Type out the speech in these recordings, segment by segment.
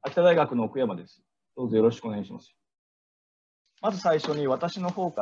秋田大学の奥山です。どうぞよろしくお願いします。まず最初に私の方から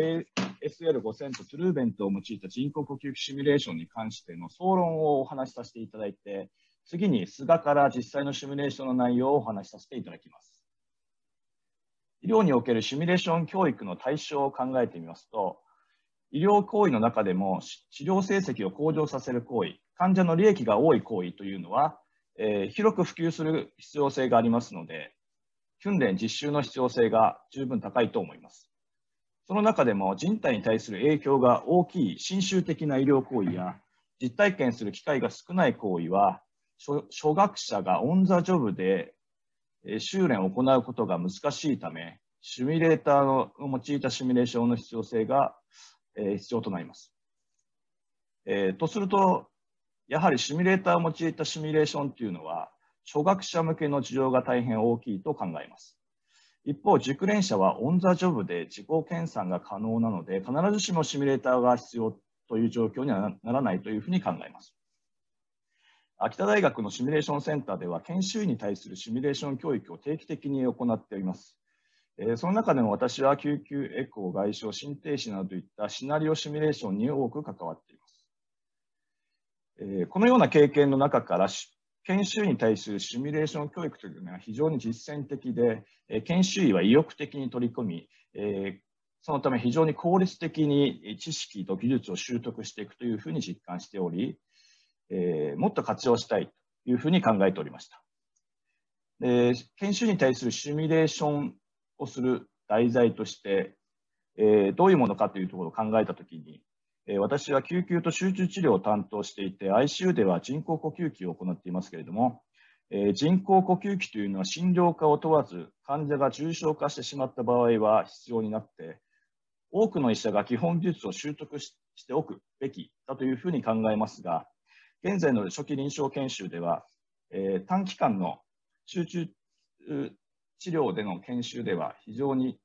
ASL5000 とトゥルーベントを用いた人工呼吸器シミュレーションに関しての総論をお話しさせていただいて、次に菅から実際のシミュレーションの内容をお話しさせていただきます。医療におけるシミュレーション教育の対象を考えてみますと、医療行為の中でも治療成績を向上させる行為、患者の利益が多い行為というのは、広く普及する必要性がありますので、訓練実習の必要性が十分高いと思います。その中でも人体に対する影響が大きい侵襲的な医療行為や実体験する機会が少ない行為は、初学者がオン・ザ・ジョブで修練を行うことが難しいため、シミュレーターを用いたシミュレーションの必要性が必要となります。とすると、やはりシミュレーターを用いたシミュレーションというのは、初学者向けの事情が大変大きいと考えます。一方、熟練者はオン・ザ・ジョブで自己研鑽が可能なので、必ずしもシミュレーターが必要という状況にはならないというふうに考えます。秋田大学のシミュレーションセンターでは、研修医に対するシミュレーション教育を定期的に行っております。その中でも私は救急エコー、外傷、心停止などといったシナリオシミュレーションに多く関わっています。このような経験の中から研修医に対するシミュレーション教育というのは非常に実践的で、研修医は意欲的に取り込み、そのため非常に効率的に知識と技術を習得していくというふうに実感しており、もっと活用したいというふうに考えておりました。研修医に対するシミュレーションをする題材として、どういうものかというところを考えたときに、私は救急と集中治療を担当していて、ICU では人工呼吸器を行っていますけれども、人工呼吸器というのは診療科を問わず、患者が重症化してしまった場合は必要になって、多くの医者が基本技術を習得しておくべきだというふうに考えますが、現在の初期臨床研修では、短期間の集中治療での研修では非常に、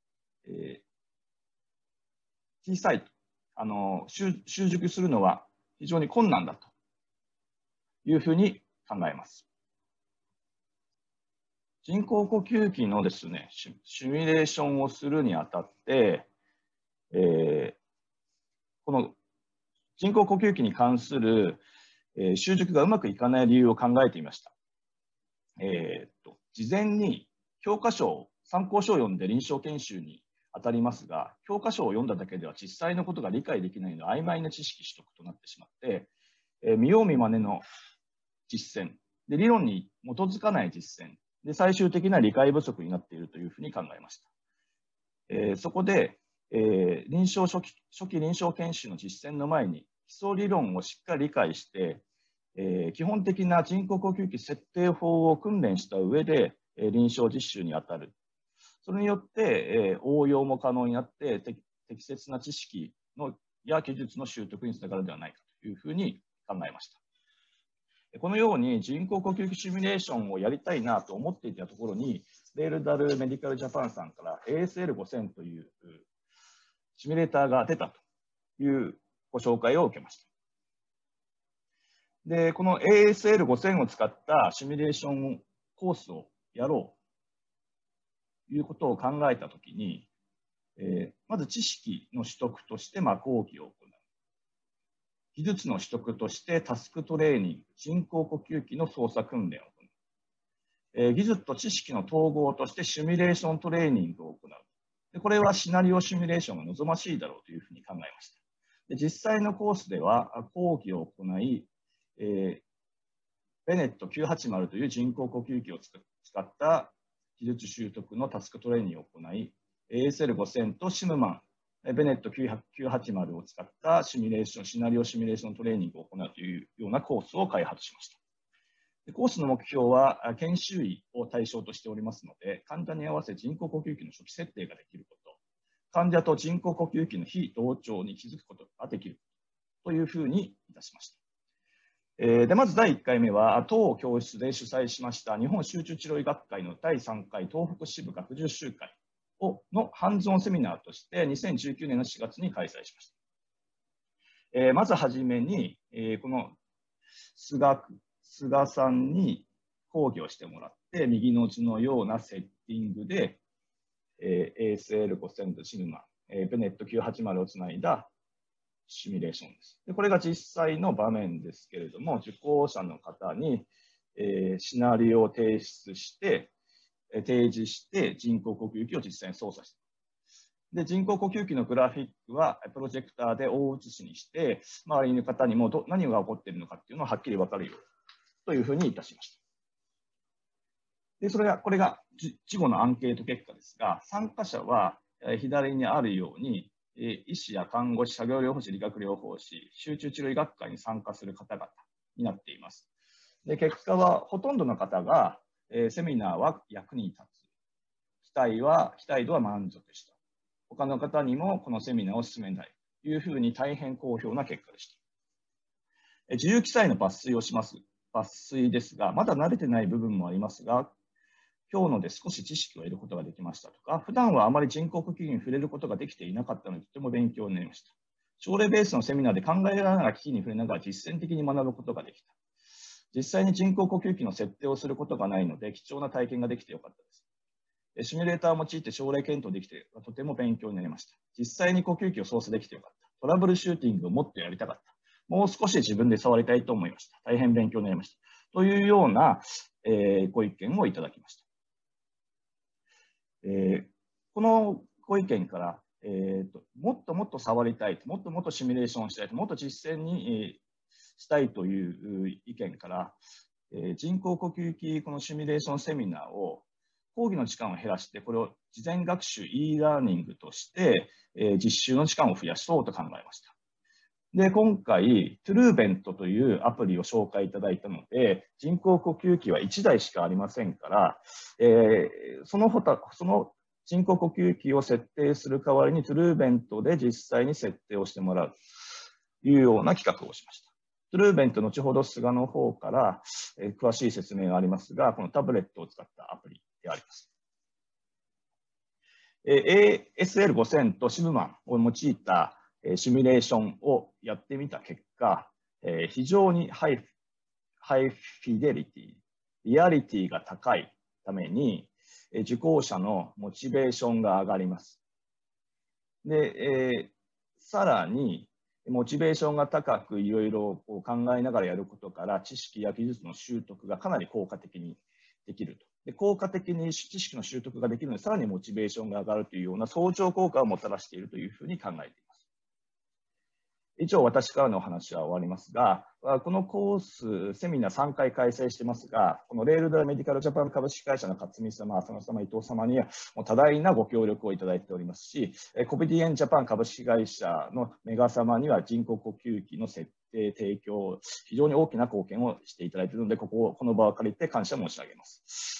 小さいと。習熟するのは非常に困難だというふうに考えます。人工呼吸器のですね、シミュレーションをするにあたって、この人工呼吸器に関する習熟がうまくいかない理由を考えてみました。事前に教科書、参考書を読んで臨床研修に当たりますが、教科書を読んだだけでは実際のことが理解できないので曖昧な知識取得となってしまって、見よう見まねの実践で、理論に基づかない実践で、最終的な理解不足になっているというふうに考えました。そこで、初期臨床研修の実践の前に基礎理論をしっかり理解して、基本的な人工呼吸器設定法を訓練した上で、臨床実習に当たる。それによって、応用も可能になって適切な知識や技術の習得につながるのではないかというふうに考えました。このように人工呼吸器シミュレーションをやりたいなと思っていたところに、レールダルメディカルジャパンさんから ASL5000 というシミュレーターが出たというご紹介を受けました。で、この ASL5000 を使ったシミュレーションコースをやろうということを考えたときに、まず知識の取得として講義を行う。技術の取得としてタスクトレーニング、人工呼吸器の操作訓練を行う。技術と知識の統合としてシミュレーショントレーニングを行う。でこれはシナリオシミュレーションが望ましいだろうというふうに考えました。で実際のコースでは講義を行い、ベネット980という人工呼吸器を使った技術習得のタスクトレーニングを行い、ASL5000 とシムマン、ベネット980を使ったシナリオシミュレーショントレーニングを行うというようなコースを開発しました。コースの目標は研修医を対象としておりますので、患者に合わせ人工呼吸器の初期設定ができること、患者と人工呼吸器の非同調に気づくことができるというふうにいたしました。でまず第1回目は当教室で主催しました日本集中治療医学会の第3回東北支部学術集会のハンズオンセミナーとして2019年の4月に開催しました。まずはじめに、この菅さんに講義をしてもらって、右の図のようなセッティングで、ASL5000 とシグマ、ベネット980をつないだシミュレーションです。でこれが実際の場面ですけれども、受講者の方に、シナリオを提出して、提示して人工呼吸器を実際に操作してで人工呼吸器のグラフィックはプロジェクターで大写しにして、周りの方にも何が起こっているのかっていうのははっきり分かるよというふうにいたしました。でこれが事後のアンケート結果ですが、参加者は左にあるように、医師や看護師、作業療法士、理学療法士、集中治療医学会に参加する方々になっています。で結果はほとんどの方が、セミナーは役に立つ、期待度は満足した、他の方にもこのセミナーを進めたいというふうに大変好評な結果でした。自由記載の抜粋をします。抜粋ですが、まだ慣れてない部分もありますが、今日ので少し知識を得ることができましたとか、普段はあまり人工呼吸器に触れることができていなかったので、とても勉強になりました。症例ベースのセミナーで考えながら機器に触れながら実践的に学ぶことができた。実際に人工呼吸器の設定をすることがないので、貴重な体験ができてよかったです。シミュレーターを用いて症例検討できてとても勉強になりました。実際に呼吸器を操作できてよかった。トラブルシューティングをもっとやりたかった。もう少し自分で触りたいと思いました。大変勉強になりました。というような、ご意見をいただきました。このご意見から、もっともっと触りたい、もっともっとシミュレーションしたい、もっと実践に、したいという意見から、人工呼吸器このシミュレーションセミナーを講義の時間を減らして、これを事前学習 e ラーニングとして、実習の時間を増やそうと考えました。で、今回、トゥルーベントというアプリを紹介いただいたので、人工呼吸器は1台しかありませんから、その人工呼吸器を設定する代わりにトゥルーベントで実際に設定をしてもらうというような企画をしました。トゥルーベント、後ほど菅の方から、詳しい説明がありますが、このタブレットを使ったアプリであります。ASL5000 とシムマンを用いたシミュレーションをやってみた結果、非常にハイフィデリティ、リアリティが高いために、受講者のモチベーションが上がります。で、さらに、モチベーションが高くいろいろ考えながらやることから、知識や技術の習得がかなり効果的にできると。で効果的に知識の習得ができるので、さらにモチベーションが上がるというような相乗効果をもたらしているというふうに考えています。以上、私からのお話は終わりますが、このコース、セミナー3回開催していますが、このレールドラメディカルジャパン株式会社の勝見様、浅野様、伊藤様にはもう多大なご協力をいただいておりますし、コビディエンジャパン株式会社のメガ様には人工呼吸器の設定、提供、非常に大きな貢献をしていただいているので、この場を借りて感謝申し上げます。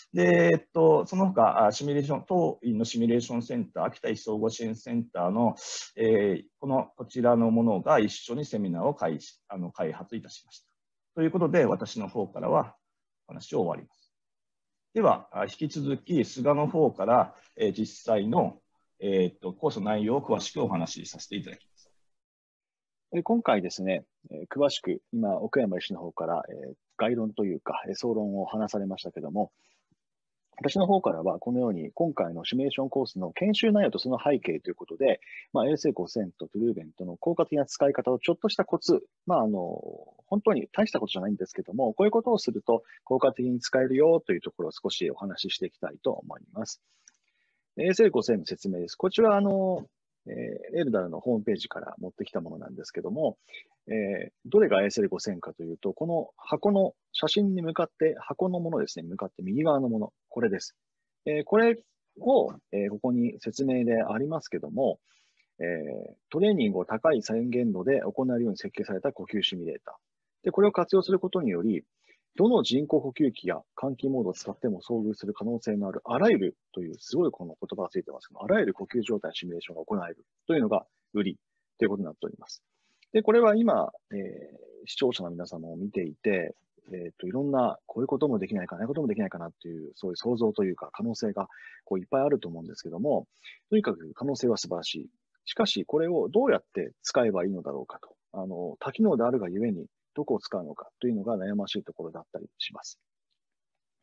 で、その他、シミュレーション、当院のシミュレーションセンター、秋田医師総合支援センターの、こちらのものが一緒にセミナーを開発いたしました。ということで、私の方からはお話を終わります。では、引き続き、菅の方から、実際の、コースの内容を詳しくお話しさせていただきます。 今回ですね、詳しく、今、奥山医師の方から、概論というか、総論を話されましたけども、私の方からは、このように、今回のシミュレーションコースの研修内容とその背景ということで、ASA5000 とトゥルーベントの効果的な使い方をちょっとしたコツ、本当に大したことじゃないんですけども、こういうことをすると効果的に使えるよというところを少しお話ししていきたいと思います。ASA5000 の説明です。こちらは、エルダルのホームページから持ってきたものなんですけども、どれが ASL5000 かというと、この箱の写真に向かって、箱のものですね、向かって右側のもの、これです。これを、ここに説明でありますけども、トレーニングを高い再現度で行えるように設計された呼吸シミュレーター。で、これを活用することにより、どの人工呼吸器や換気モードを使っても遭遇する可能性のあるあらゆるというすごいこの言葉がついてますけど、あらゆる呼吸状態のシミュレーションが行えるというのが売りということになっております。で、これは今、視聴者の皆様を見ていて、いろんなこういうこともできないかな、ああいうこともできないかなっていう、そういう想像というか可能性がいっぱいあると思うんですけども、とにかく可能性は素晴らしい。しかし、これをどうやって使えばいいのだろうかと。多機能であるがゆえに、どこを使うのかというのが悩ましいところだったりします。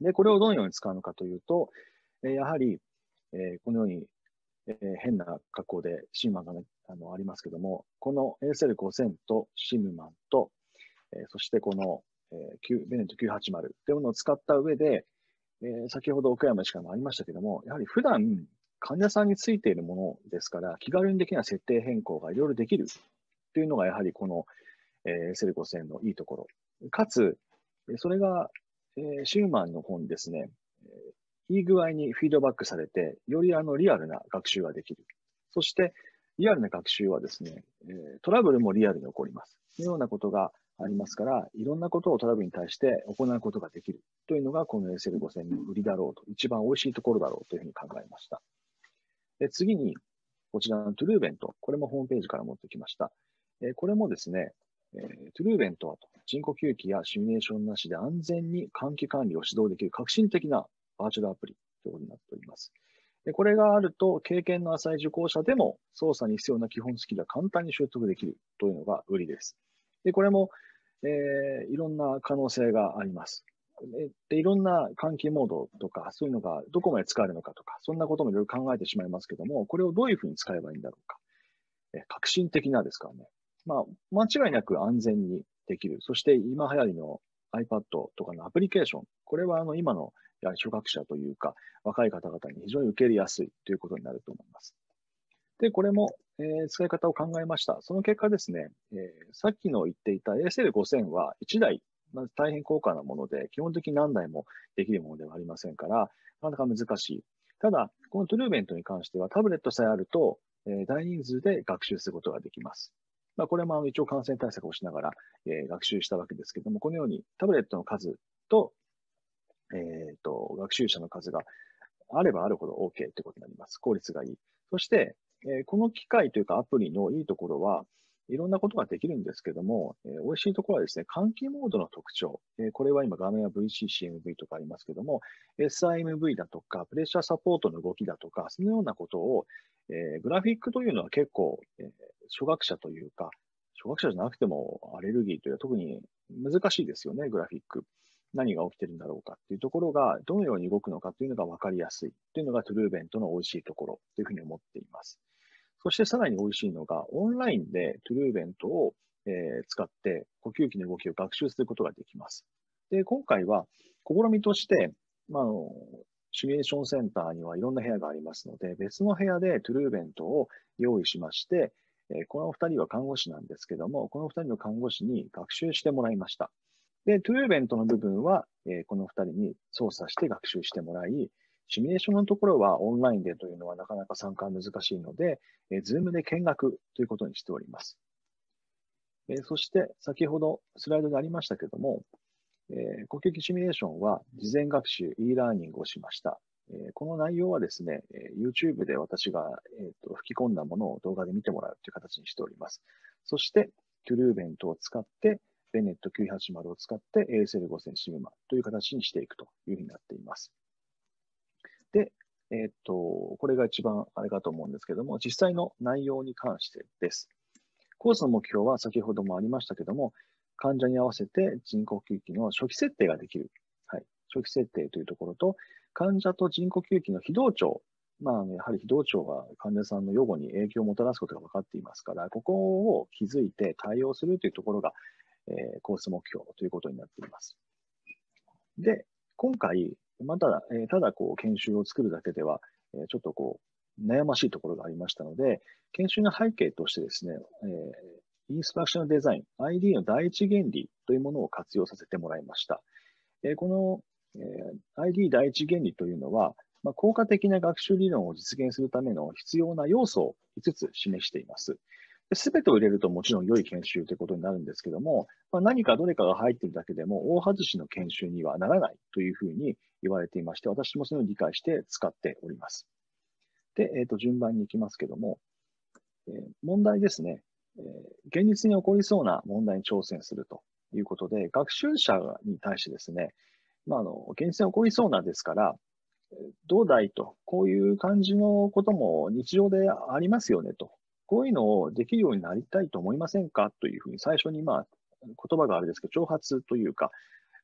で、これをどのように使うのかというと、やはり、このように、変な格好でシーマンが、ね、ありますけども、この ASL5000 とシムマンと、そしてこの、ベネット980というものを使った上で、先ほど岡山医師からもありましたけども、やはり普段患者さんについているものですから、気軽にできない設定変更がいろいろできるというのが、やはりこの、SL5000 のいいところ。かつ、それが、シューマンの方にですね、いい具合にフィードバックされて、よりリアルな学習ができる。そして、リアルな学習はですね、トラブルもリアルに起こります。というようなことがありますから、いろんなことをトラブルに対して行うことができるというのが、この SL5000 の売りだろうと、一番美味しいところだろうというふうに考えました。で次に、こちらのトゥルーベント、これもホームページから持ってきました。これもですね、トゥルーベントは人工吸気やシミュレーションなしで安全に換気管理を指導できる革新的なバーチャルアプリということになっております。でこれがあると、経験の浅い受講者でも操作に必要な基本スキルが簡単に習得できるというのが売りです。でこれも、いろんな可能性があります。でいろんな換気モードとか、そういうのがどこまで使えるのかとか、そんなこともいろいろ考えてしまいますけども、これをどういうふうに使えばいいんだろうか。革新的なですからね。まあ、間違いなく安全にできる。そして今流行りの iPad とかのアプリケーション。これは今の初学者というか、若い方々に非常に受け入れやすいということになると思います。で、これも、使い方を考えました。その結果ですね、さっきの言っていた ASL5000 は1台、まず大変高価なもので、基本的に何台もできるものではありませんから、なかなか難しい。ただ、このトゥルーベントに関してはタブレットさえあると、大人数で学習することができます。まあ、これも一応感染対策をしながら、学習したわけですけれども、このようにタブレットの数と、学習者の数があればあるほど OK ということになります。効率がいい。そして、この機械というかアプリのいいところは、いろんなことができるんですけども、美味しいところはですね、換気モードの特徴。これは今画面は VCCMV とかありますけども、SIMV だとか、プレッシャーサポートの動きだとか、そのようなことを、グラフィックというのは結構、初学者というか、初学者じゃなくてもアレルギーというのは特に難しいですよね、グラフィック。何が起きてるんだろうかっていうところが、どのように動くのかというのが分かりやすいというのがトゥルーベントの美味しいところというふうに思っています。そしてさらに美味しいのが、オンラインでトゥルーベントを、使って呼吸器の動きを学習することができます。で、今回は試みとして、まあ、シミュレーションセンターにはいろんな部屋がありますので、別の部屋でトゥルーベントを用意しまして、この2人は看護師なんですけども、この2人の看護師に学習してもらいました。で、トゥルーベントの部分は、この2人に操作して学習してもらい、シミュレーションのところはオンラインでというのはなかなか参加は難しいので、Zoom で見学ということにしております。そして、先ほどスライドでありましたけども、呼吸器シミュレーションは事前学習、e ラーニングをしました。この内容はですね、YouTube で私が、吹き込んだものを動画で見てもらうという形にしております。そして、トゥルーベントを使って、ベネット980を使って ASL5000 シグマという形にしていくというふうになっています。で、これが一番あれかと思うんですけども、実際の内容に関してです。コースの目標は先ほどもありましたけども、患者に合わせて人工呼吸器の初期設定ができる。はい。初期設定というところと、患者と人工呼吸器の非同調。まあ、やはり非同調が患者さんの予後に影響をもたらすことが分かっていますから、ここを気づいて対応するというところが、コース目標ということになっています。で、今回、ただ研修を作るだけでは、ちょっと悩ましいところがありましたので、研修の背景としてですね、インストラクションデザイン、ID の第一原理というものを活用させてもらいました。この、ID 第一原理というのは、効果的な学習理論を実現するための必要な要素を5つ示しています。すべてを入れるともちろん良い研修ということになるんですけども、何かどれかが入っているだけでも大外しの研修にはならないというふうに言われていまして、私もそれを理解して使っております。で、順番に行きますけども、問題ですね。現実に起こりそうな問題に挑戦するということで、学習者に対してですね、現実に起こりそうなですから、どうだいと、こういう感じのことも日常でありますよねと。こういうのをできるようになりたいと思いませんかというふうに最初に言葉があれですけど、挑発というか、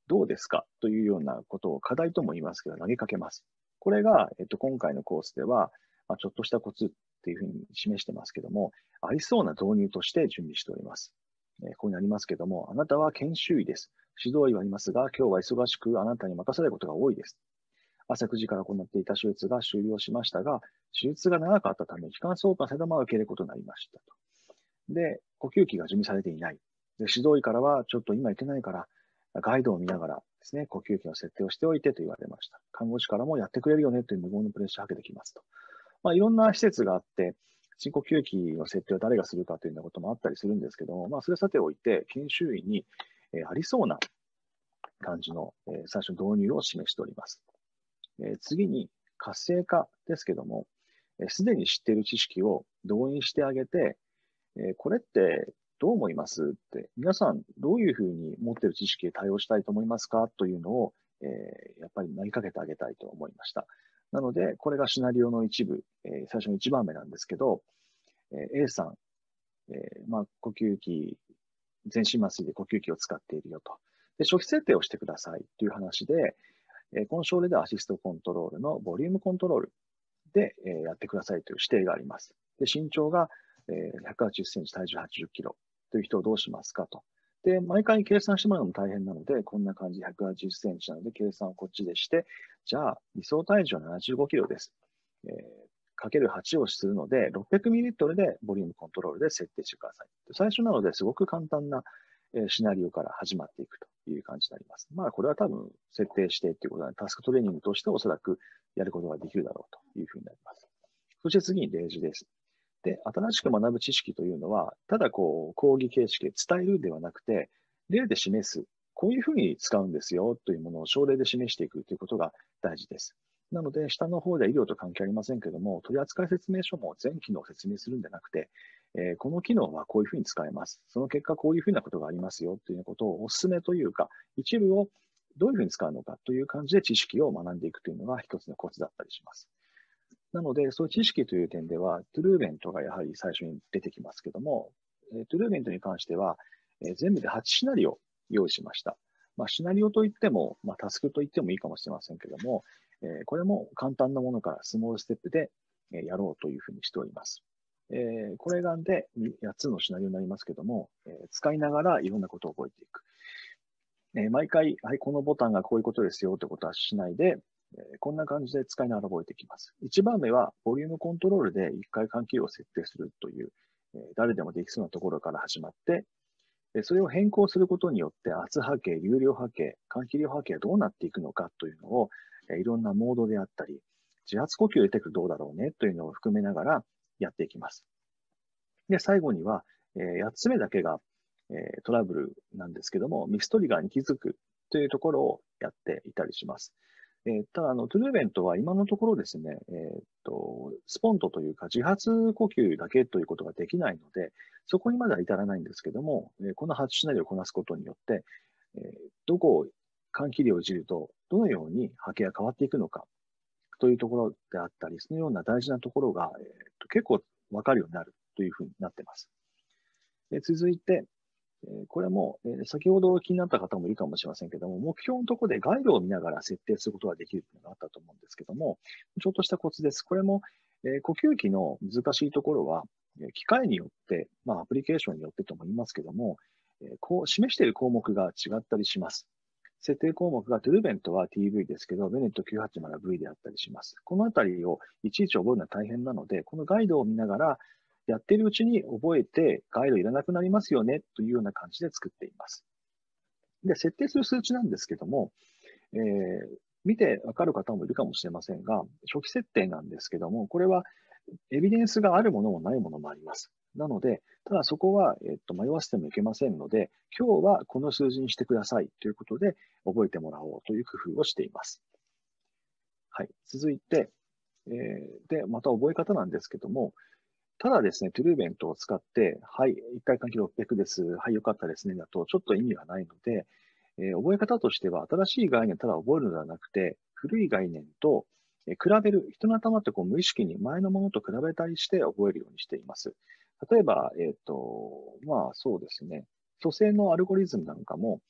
どうですかというようなことを課題とも言いますけど、投げかけます。これが、今回のコースでは、ちょっとしたコツっていうふうに示してますけども、ありそうな導入として準備しております。ここにありますけども、あなたは研修医です。指導医はいますが、今日は忙しくあなたに任されることが多いです。朝9時から行っていた手術が終了しましたが、手術が長かったため、気管挿管されたまま受けることになりましたと。で、呼吸器が準備されていない。で、指導医からは、ちょっと今行けないから、ガイドを見ながらですね、呼吸器の設定をしておいてと言われました。看護師からもやってくれるよねという無言のプレッシャーをかけてきますと。いろんな施設があって、深呼吸器の設定を誰がするかというようなこともあったりするんですけども、それはさておいて、研修医に、ありそうな感じの、最初導入を示しております。次に、活性化ですけども、すでに知っている知識を動員してあげて、これってどう思いますって、皆さんどういうふうに持っている知識で対応したいと思いますかというのを、やっぱり投げかけてあげたいと思いました。なので、これがシナリオの一部、最初の一番目なんですけど、A さん、呼吸器、全身麻酔で呼吸器を使っているよと。で、初期設定をしてくださいという話で、この症例ではアシストコントロールのボリュームコントロールで、やってくださいという指定があります。で、身長が、180センチ、体重80キロという人をどうしますかと。で、毎回計算してもらうのも大変なので、こんな感じで180センチなので、計算をこっちでして、じゃあ、理想体重は75キロです。かける8をするので、600ml でボリュームコントロールで設定してください。最初なので、すごく簡単なシナリオから始まっていくという感じになります。これは多分設定してということで、タスクトレーニングとしておそらくやることができるだろうというふうになります。そして次に例示です。で、新しく学ぶ知識というのは、ただ講義形式で伝えるではなくて、例で示す、こういうふうに使うんですよというものを症例で示していくということが大事です。なので、下の方では医療と関係ありませんけれども、取扱説明書も全機能を説明するんじゃなくて、この機能はこういうふうに使えます。その結果、こういうふうなことがありますよということをお勧めというか、一部をどういうふうに使うのかという感じで知識を学んでいくというのが一つのコツだったりします。なので、そういう知識という点では、トゥルーベントがやはり最初に出てきますけども、トゥルーベントに関しては、全部で8シナリオ用意しました。シナリオといっても、タスクといってもいいかもしれませんけども、これも簡単なものからスモールステップでやろうというふうにしております。これがで8つのシナリオになりますけども、使いながらいろんなことを覚えていく。毎回、はい、このボタンがこういうことですよということはしないで、こんな感じで使いながら覚えていきます。1番目は、ボリュームコントロールで1回換気量を設定するという、誰でもできそうなところから始まって、それを変更することによって、圧波形、流量波形、換気量波形がどうなっていくのかというのを、いろんなモードであったり、自発呼吸を入れていくとどうだろうねというのを含めながらやっていきます。で、最後には、8つ目だけが、トラブルなんですけども、ミストリガーに気づくというところをやっていたりします。ただ、トゥルーベントは今のところですね、スポントというか自発呼吸だけということができないので、そこにまでは至らないんですけども、この8シナリオをこなすことによって、どこを換気量をいじると、どのように波形が変わっていくのかというところであったり、そのような大事なところが、結構わかるようになるというふうになっています。続いて、これも、先ほど気になった方もいるかもしれませんけども、目標のところでガイドを見ながら設定することができるというのがあったと思うんですけども、ちょっとしたコツです。これも、呼吸器の難しいところは、機械によって、アプリケーションによってとも言いますけども、こう示している項目が違ったりします。設定項目がトゥルーベントは TV ですけど、ベネット 980V であったりします。このあたりをいちいち覚えるのは大変なので、このガイドを見ながら、やっているうちに覚えて、ガイドいらなくなりますよねというような感じで作っています。で、設定する数値なんですけども、見てわかる方もいるかもしれませんが、初期設定なんですけども、これはエビデンスがあるものもないものもあります。なので、ただそこは、迷わせてもいけませんので、今日はこの数字にしてくださいということで、覚えてもらおうという工夫をしています。はい。続いて、で、また覚え方なんですけども、ただですね、トゥルーベントを使って、はい、1回換気600です。はい、よかったですね。だと、ちょっと意味がないので、覚え方としては、新しい概念をただ覚えるのではなくて、古い概念と比べる。人の頭って無意識に前のものと比べたりして覚えるようにしています。例えば、そうですね、蘇生のアルゴリズムなんかも、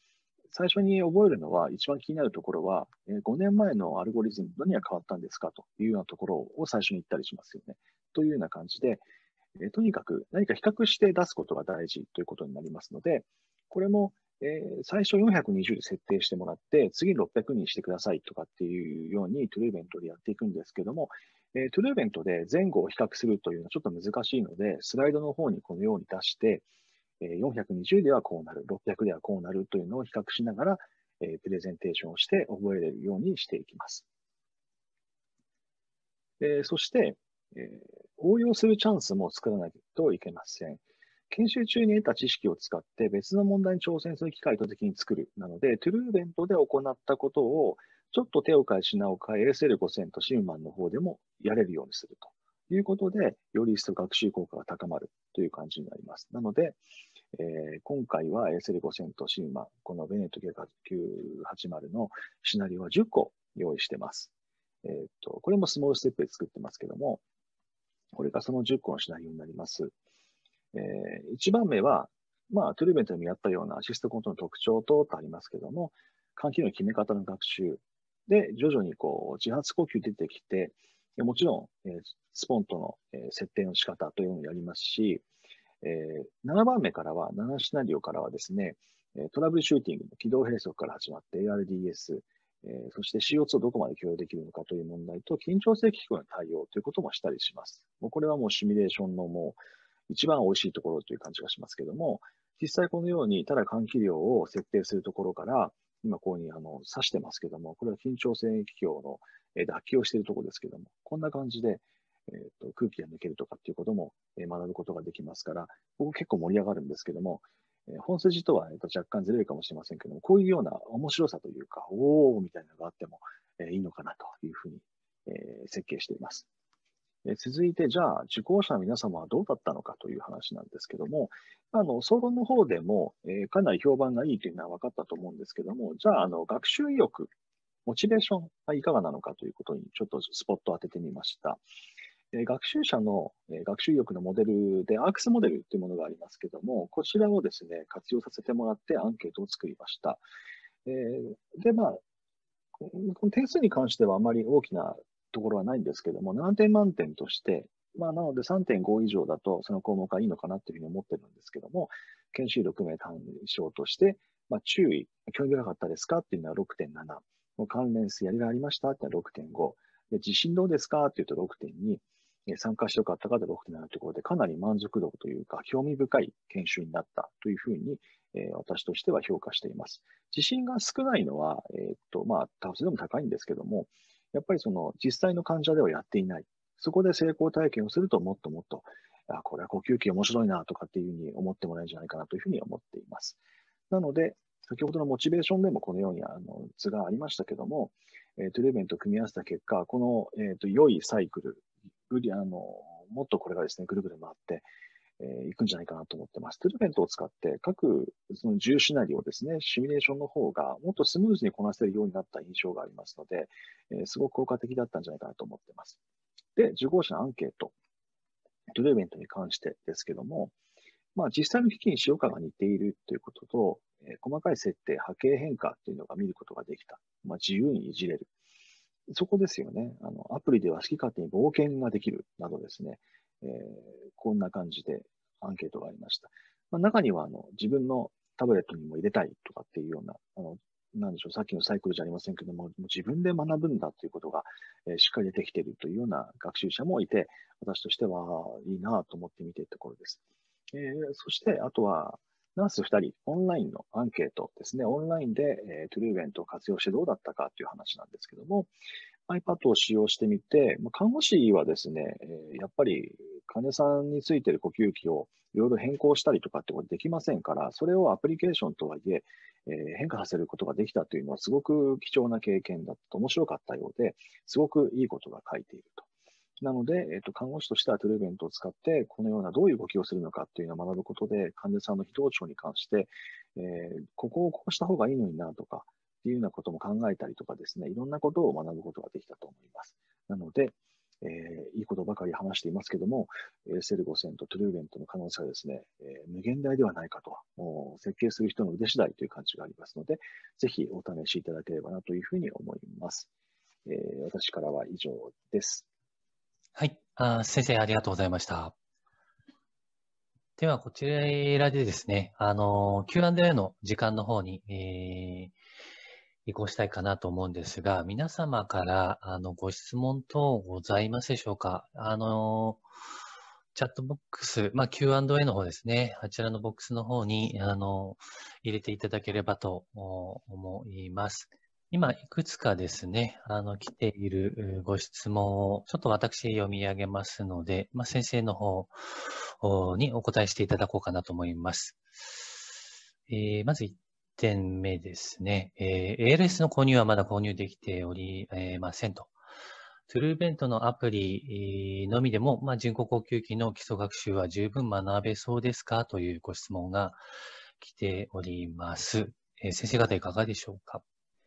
最初に覚えるのは、一番気になるところは、5年前のアルゴリズム、何が変わったんですかというようなところを最初に言ったりしますよね。というような感じで、とにかく何か比較して出すことが大事ということになりますので、これも、最初420で設定してもらって、次600にしてくださいとかっていうようにトゥルーベントでやっていくんですけども、トゥルーベントで前後を比較するというのはちょっと難しいので、スライドの方にこのように出して、420ではこうなる、600ではこうなるというのを比較しながら、プレゼンテーションをして覚えれるようにしていきます。そして、応用するチャンスも作らないといけません。研修中に得た知識を使って別の問題に挑戦する機会を意図的に作る。なので、トゥルーベントで行ったことを、ちょっと手を変え品を変え、ASL5000 とシムマンの方でもやれるようにするということで、より一層学習効果が高まるという感じになります。なので、今回は ASL5000 とシムマン、このベネット980のシナリオは10個用意しています。これもスモールステップで作ってますけども、これがその10個のシナリオになります。1番目は、トゥルーベントでもやったようなアシストコントの特徴とありますけども、換気の決め方の学習で、徐々に自発呼吸出てきて、もちろん、スポントの、設定の仕方というのをやりますし、7番目からは、7シナリオからはですね、トラブルシューティングの軌道閉塞から始まって ARDS、そして CO2 をどこまで許容できるのかという問題と、緊張性気候の対応ということもしたりします。もうこれはもうシミュレーションのもう一番美味しいところという感じがしますけども、実際このように、ただ換気量を設定するところから、今ここに指してますけども、これは緊張性気境の脱気をしているところですけども、こんな感じで、空気が抜けるとかっていうことも学ぶことができますから、ここ結構盛り上がるんですけども、本筋とは若干ずれるかもしれませんけども、こういうような面白さというか、おーみたいなのがあってもいいのかなというふうに設計しています。続いて、じゃあ、受講者の皆様はどうだったのかという話なんですけども、総論の方でも、かなり評判がいいというのは分かったと思うんですけども、じゃあ、学習意欲、モチベーションはいかがなのかということにちょっとスポットを当ててみました。学習者の学習意欲のモデルで、アークスモデルというものがありますけども、こちらをですね、活用させてもらってアンケートを作りました。で、この点数に関してはあまり大きなところはないんですけども、何点満点として、なので3.5以上だとその項目はいいのかなというふうに思ってるんですけども、研修6名対象として、注意、興味深かったですかっていうのは6.7、関連性やりがありましたっていうのは6.5、で自信どうですかっていうと6.2、参加してよかったかで6.7ということで、かなり満足度というか、興味深い研修になったというふうに、私としては評価しています。自信が少ないのは、多数でも高いんですけども、やっぱりその実際の患者ではやっていない。そこで成功体験をするともっともっと、これは呼吸器面白いなとかっていうふうに思ってもらえるんじゃないかなというふうに思っています。なので、先ほどのモチベーションでもこのように図がありましたけども、トゥルーメントを組み合わせた結果、この、良いサイクル、もっとこれがですね、ぐるぐる回って、いくんじゃないかなと思ってます。トゥルーメントを使って各その10シナリオをですね、シミュレーションの方がもっとスムーズにこなせるようになった印象がありますので、すごく効果的だったんじゃないかなと思ってます。で、受講者のアンケート、トゥルーメントに関してですけども、実際の機器に使用感が似ているということと、細かい設定、波形変化というのが見ることができた。自由にいじれる。そこですよね。アプリでは好き勝手に冒険ができるなどですね、こんな感じでアンケートがありました。中には自分のタブレットにも入れたいとかっていうような、なんでしょう、さっきのサイクルじゃありませんけども、自分で学ぶんだということが、しっかり出てきているというような学習者もいて、私としてはいいなと思って見ているところです。そして、あとは、ナース2人、オンラインのアンケートですね。オンラインで、トゥルーベントを活用してどうだったかという話なんですけども、iPad を使用してみて、看護師はですね、やっぱり患者さんについている呼吸器をいろいろ変更したりとかってことできませんから、それをアプリケーションとはいえ、変化させることができたというのはすごく貴重な経験だと面白かったようで、すごくいいことが書いていると。なので、看護師としてはトゥルーベントを使って、このようなどういう動きをするのかっていうのを学ぶことで、患者さんの非同調に関して、ここをこうした方がいいのになとか、っていうようなことも考えたりとかですね、いろんなことを学ぶことができたと思います。なので、 いいことばかり話していますけども、SL5000 とトゥルーベントの可能性はですね、無限大ではないかと、設計する人の腕次第という感じがありますので、ぜひお試しいただければなというふうに思います。私からは以上です。 はい。先生、ありがとうございました。では、こちらでですね、Q&A の時間の方に、移行したいかなと思うんですが、皆様から、ご質問等ございますでしょうか？チャットボックス、Q&A の方ですね、あちらのボックスの方に、入れていただければと思います。今、いくつかですね、来ているご質問を、ちょっと私読み上げますので、先生の方にお答えしていただこうかなと思います。まず1点目ですね。ALS の購入はまだ購入できておりませんと。トゥルーベントのアプリのみでも、人工呼吸器の基礎学習は十分学べそうですかというご質問が来ております。先生方いかがでしょうか？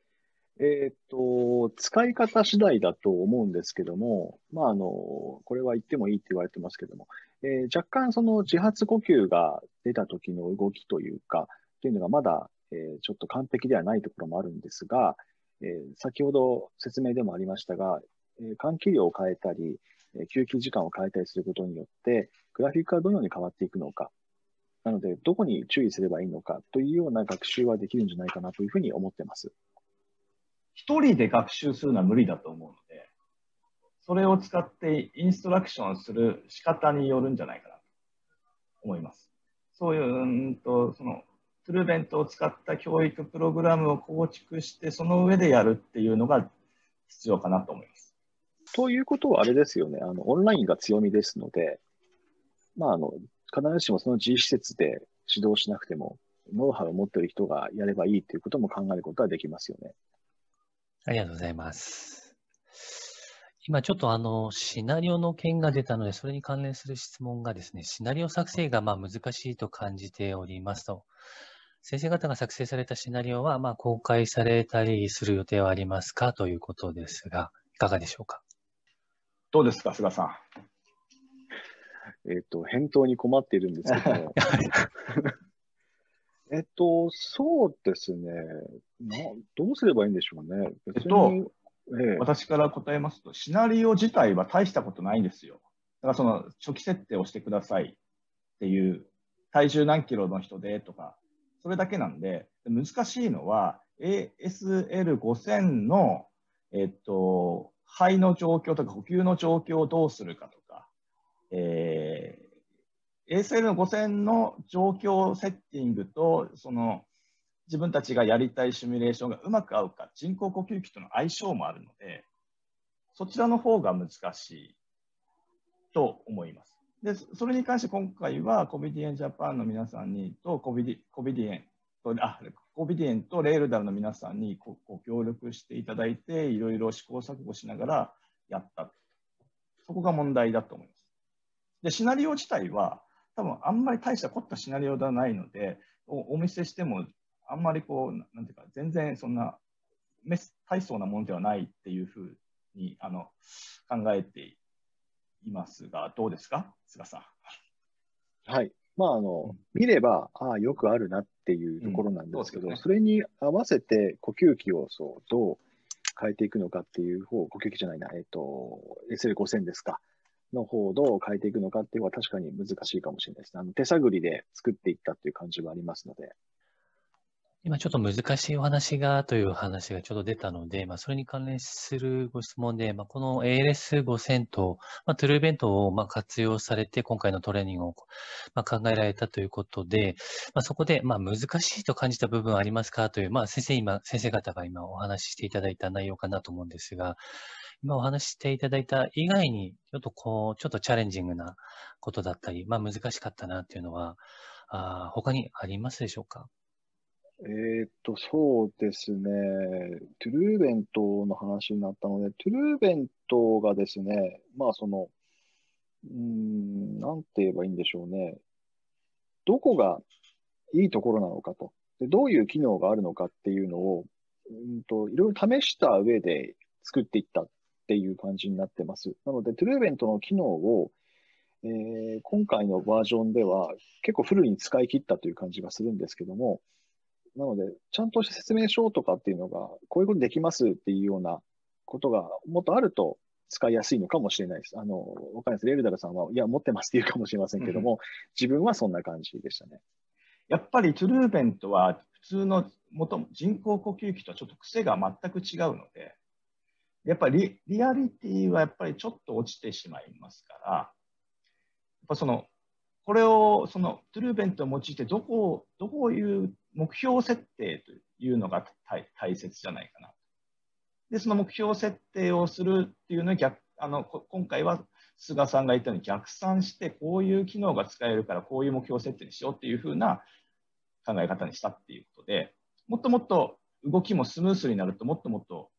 使い方次第だと思うんですけども、これは言ってもいいって言われてますけども、若干その自発呼吸が出た時の動きというか、っていうのがまだ、ちょっと完璧ではないところもあるんですが、先ほど説明でもありましたが、換気量を変えたり、吸気時間を変えたりすることによって、グラフィックがどのように変わっていくのか、なので、どこに注意すればいいのかというような学習はできるんじゃないかなというふうに思っています。 一人で学習するのは無理だと思うので、それを使ってインストラクションする仕方によるんじゃないかなと思います。そういう、その、トゥルーベントを使った教育プログラムを構築して、その上でやるっていうのが必要かなと思います。 ということはあれですよね、オンラインが強みですので、必ずしもその自施設で指導しなくても、ノウハウを持っている人がやればいいということも考えることはできますよね。 ありがとうございます。今ちょっとシナリオの件が出たので、それに関連する質問がですね、シナリオ作成が難しいと感じておりますと。先生方が作成されたシナリオは公開されたりする予定はありますかということですが、いかがでしょうか？ どうですか、菅さん。 返答に困っているんですけども。そうですね。どうすればいいんでしょうね。別に、 私から答えますと、シナリオ自体は大したことないんですよ。だからその初期設定をしてくださいっていう、体重何キロの人でとか、それだけなんで、難しいのは ASL5000 の、肺の状況とか呼吸の状況をどうするかとか、ASL5000 の状況セッティングと、その自分たちがやりたいシミュレーションがうまく合うか、人工呼吸器との相性もあるので、そちらの方が難しいと思います。で、それに関して今回はコビディエンジャパンの皆さんにとコビディエンとレールダルの皆さんにご協力していただいて、いろいろ試行錯誤しながらやった。そこが問題だと思います。で、シナリオ自体は多分あんまり大した凝ったシナリオではないので、お見せしてもあんまりなんていうか、全然そんな大層なものではないっていうふうに考えていますが、どうですか、菅さん。 はい。見れば、よくあるなっていうところなんですけど、それに合わせて呼吸器をどう変えていくのかっていう方、呼吸器じゃないな、SL5000 ですか、の方をどう変えていくのかっていうのは確かに難しいかもしれないですね。手探りで作っていったっていう感じはありますので。 今ちょっと難しいお話がという話がちょっと出たので、それに関連するご質問で、この ALS5000 と、トゥルーベントを活用されて今回のトレーニングを考えられたということで、そこで難しいと感じた部分はありますかという、先生方が今お話ししていただいた内容かなと思うんですが、今お話ししていただいた以外に、ちょっとチャレンジングなことだったり、難しかったなっていうのは、他にありますでしょうか？ そうですね。トゥルーベントの話になったので、トゥルーベントがですね、なんて言えばいいんでしょうね。どこがいいところなのかと。で、どういう機能があるのかっていうのを、いろいろ試した上で作っていったっっていう感じになってます。なので、トゥルーベントの機能を、今回のバージョンでは結構フルに使い切ったという感じがするんですけども、なので、ちゃんとした説明書とかっていうのが、こういうことできますっていうようなことがもっとあると使いやすいのかもしれないです。わかんないです。レルダルさんは、いや、持ってますって言うかもしれませんけども、自分はそんな感じでしたね。 やっぱりトゥルーベントは普通の人工呼吸器とはちょっと癖が全く違うので、やっぱりリアリティはやっぱりちょっと落ちてしまいますから、やっぱこれをトゥルーベントを用いてどういう目標設定というのが大切じゃないかな。で、その目標設定をするっていうのを今回は菅さんが言ったように逆算して、こういう機能が使えるからこういう目標設定にしようっていうふうな考え方にしたっていうことで、もっともっと動きもスムースになると、もっともっと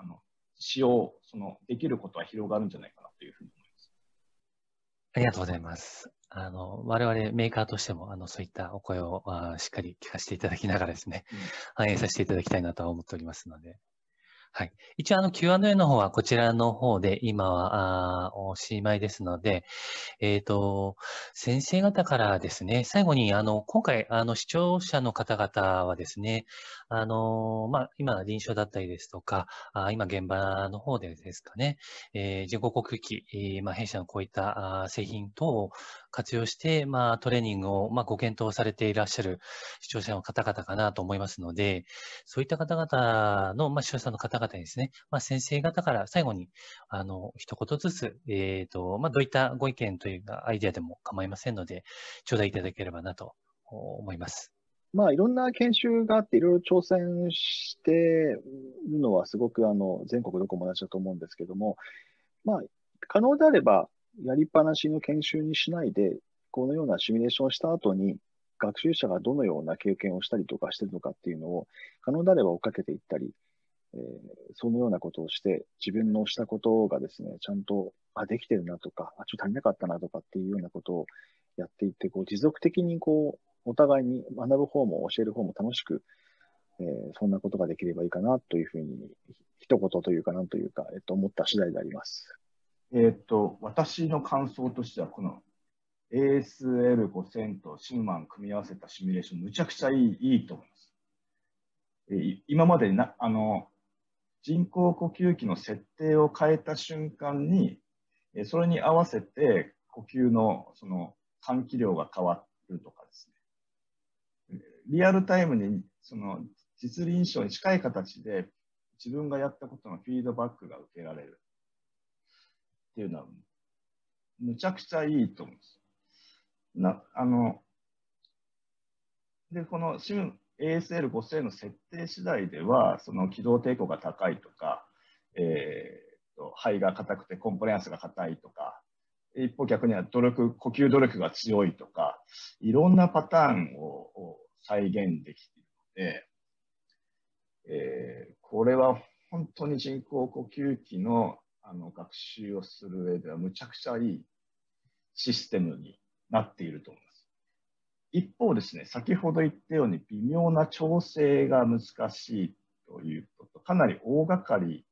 できることは広がるんじゃないかなというふうに思います。 ありがとうございます。我々メーカーとしても、そういったお声をしっかり聞かせていただきながらですね、反映させていただきたいなとは思っておりますので。はい。一応Q&A の方はこちらの方で今はおしまいですので、先生方からですね、最後に今回視聴者の方々はですね、今臨床だったりですとか、今現場の方でですかね、人工呼吸器、弊社のこういった製品等を活用して、トレーニングをご検討されていらっしゃる視聴者の方々かなと思いますので、そういった方々の、視聴者の方々にですね、先生方から最後に、一言ずつ、どういったご意見というか、アイデアでも構いませんので、頂戴いただければなと思います。 いろんな研修があって、いろいろ挑戦してるのはすごく全国どこも同じだと思うんですけども、可能であれば、やりっぱなしの研修にしないで、このようなシミュレーションをした後に、学習者がどのような経験をしたりとかしてるのかっていうのを、可能であれば追っかけていったり、そのようなことをして、自分のしたことがですね、ちゃんと、できてるなとか、ちょっと足りなかったなとかっていうようなことをやっていって、持続的にお互いに学ぶ方も教える方も楽しく、そんなことができればいいかなというふうに、一言というか、なんというか、思った次第であります。 私の感想としては、この ASL5000 とシムマン組み合わせたシミュレーション、むちゃくちゃいいと思います。今まで人工呼吸器の設定を変えた瞬間に、それに合わせて呼吸の換気量が変わるとかですね。リアルタイムに実臨床に近い形で自分がやったことのフィードバックが受けられるっていうのは、むちゃくちゃいいと思うんです。で、このASL5000 の設定次第では、機動抵抗が高いとか、肺が硬くてコンプライアンスが硬いとか、一方逆には呼吸努力が強いとか、いろんなパターンを再現できているので、これは本当に人工呼吸器の学習をする上ではむちゃくちゃいいシステムになっていると思います。一方ですね、先ほど言ったように微妙な調整が難しいということ、かなり大掛かり、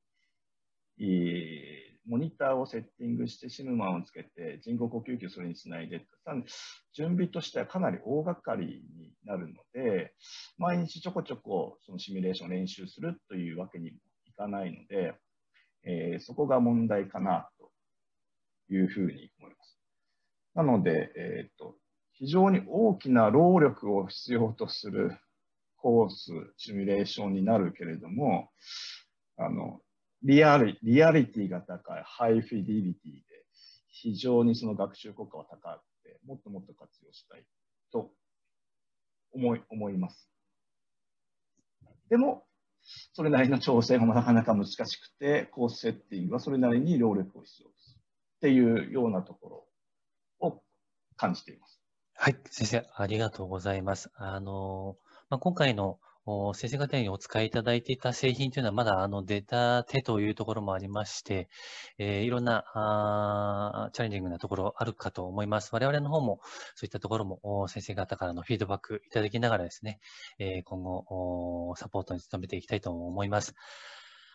モニターをセッティングしてシムマンをつけて人工呼吸器をそれにつないで、準備としてはかなり大掛かりになるので、毎日ちょこちょこそのシミュレーションを練習するというわけにもいかないので、そこが問題かなというふうに思います。なので、非常に大きな労力を必要とするコース、シミュレーションになるけれども、リアリティが高い、ハイフィディリティで、非常にその学習効果は高くて、もっともっと活用したいと思います。でも、それなりの調整もなかなか難しくて、コースセッティングはそれなりに労力を必要ですっていうようなところを感じています。 はい、先生、ありがとうございます。今回の先生方にお使いいただいていた製品というのはまだ出たてというところもありまして、いろんなチャレンジングなところあるかと思います。我々の方もそういったところも先生方からのフィードバックいただきながらですね、今後サポートに努めていきたいと思います。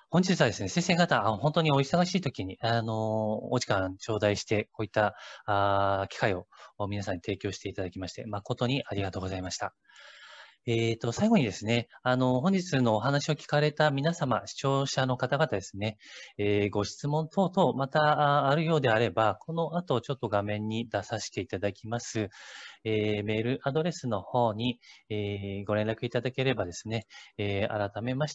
本日はですね、先生方、本当にお忙しい時に、お時間頂戴して、こういった機会を皆さんに提供していただきまして、誠にありがとうございました。最後にですね、本日のお話を聞かれた皆様、視聴者の方々ですね、ご質問等々、またあるようであれば、この後ちょっと画面に出させていただきます、メールアドレスの方に、ご連絡いただければですね、改めまして、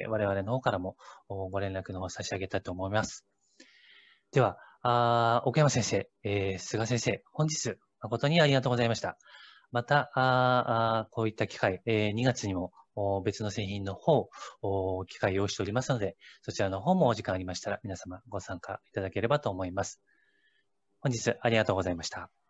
我々の方からもご連絡の方を差し上げたいと思います。では、奥山先生、菅先生、本日誠にありがとうございました。また、こういった機会、2月にも別の製品の方、機会を用意しておりますので、そちらの方もお時間ありましたら皆様ご参加いただければと思います。本日ありがとうございました。